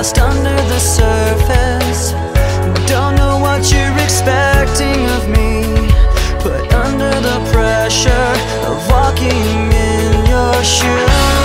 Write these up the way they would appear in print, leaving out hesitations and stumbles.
just under the surface. Don't know what you're expecting of me, but under the pressure of walking in your shoes,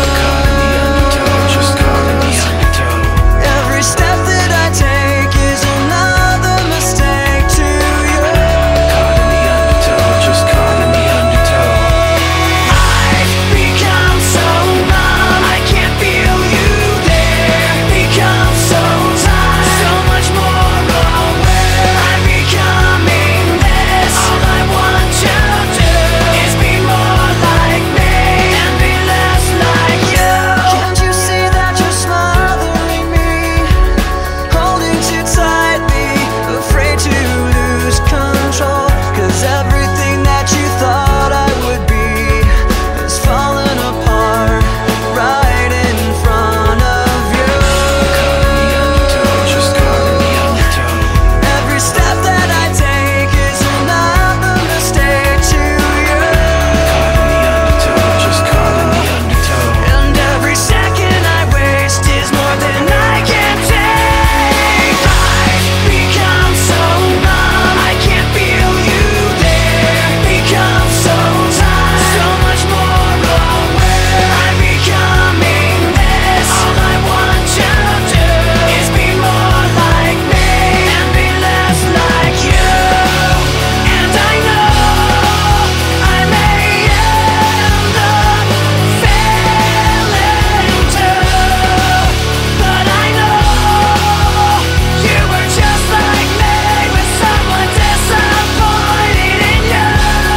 every step that I take is another mistake to you. Caught in the undertow, just caught in the undertow. I've become so numb, I can't feel you there. Become so tired, so much more aware. I'm becoming this. All I want you to do is be more like me and be less like you. Can't you see that you're smothering me, holding too tightly, afraid to lose control? 'Cause everything that you thought I would be is falling apart right in front of you. Caught in the undertow, just caught in the undertow. Every step that I take is another mistake to you. Caught in the undertow, just caught in the undertow. And every second I waste is more than I can take. I've become so numb, I can't feel you there. Become so tired, so much more aware. I'm becoming this. All I want you to do is be more like me and be less like you. And I know I may end up failing too, but I know you were just like me, with someone disappointed in you.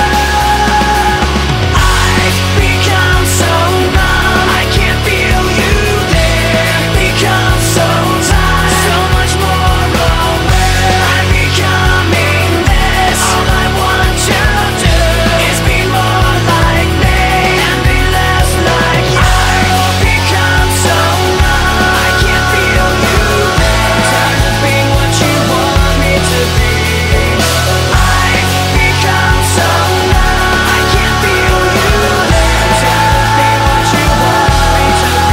I've become so numb, I can't feel you there. Become so tired, so much more aware. I'm becoming this. All I want you to do is be more like me and be less like you. I've become so numb, I can't feel you there. Tired of being what you want me to be. I've become so numb, I can't feel you there. Tired of being what you want me to be.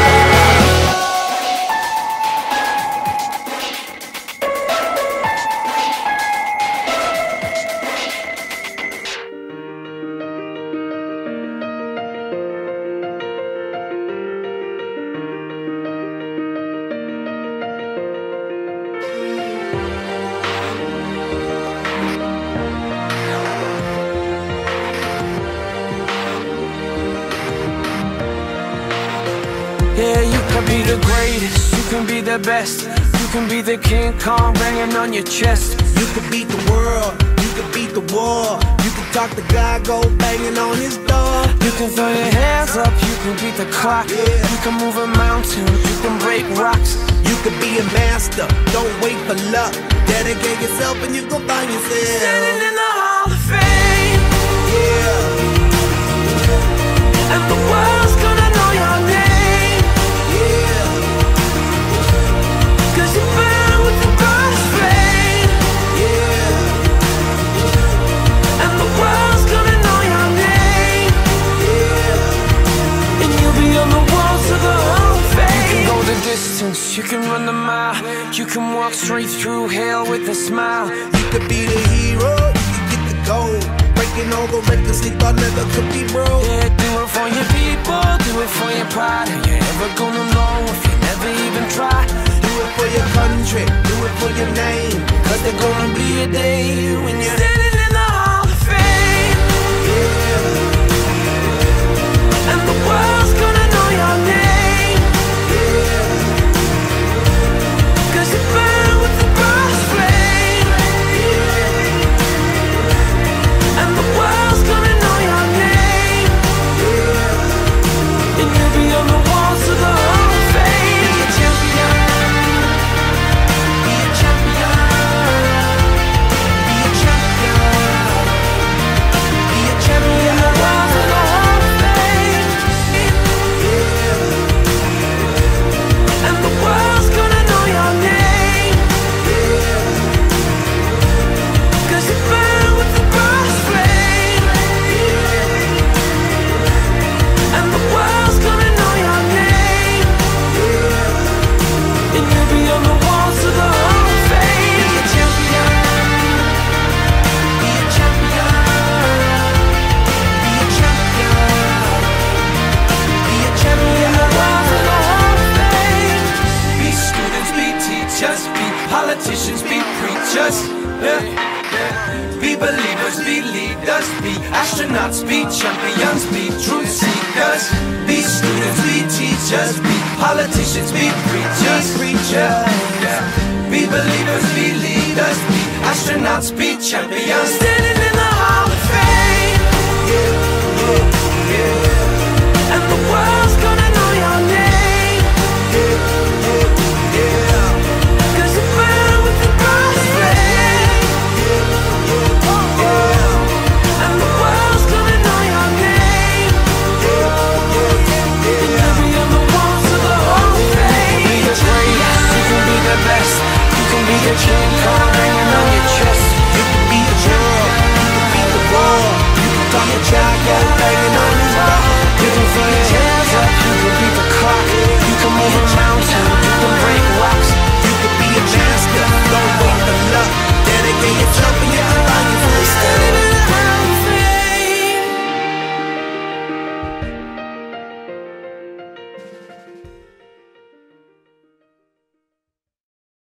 Yeah, you can be the greatest, you can be the best, you can be the King Kong banging on your chest. You could beat the world, you could beat the war. You could talk to God, go banging on his door. You can throw your hands up, you can beat the clock. You can move a mountain, you can break rocks. You could be a master, don't wait for luck. Dedicate yourself and you gon' find yourself. Standing in the Hall of Fame, Yeah, and the world's gonna know your name, yeah, 'cause you burn with the brightest flame. yeah, And the world's gonna know your name, yeah. and you'll be on the walls of the Hall of Fame. You can go the distance, you can run the mile, you can walk straight through hell with a smile. You could be the hero, you could get the gold. Breaking all the records they thought never could be broke. Yeah, do it for your people, do it for your pride. Are you ever gonna know if you never even try? Do it for your country, do it for your name. 'Cause there's gonna be a day when you're Standing in the Hall of Fame, and the world's gonna know your name, 'cause you burn with the brightest flame. And the world's gonna know your name, and you'll be on the walls of the Hall of Fame. Be a champion, be a champion, be a champion. Politicians, be preachers, be believers, be leaders, be astronauts, be champions, be truth seekers, be students, be teachers, be politicians, be preachers, be believers, be leaders, be astronauts, be champions.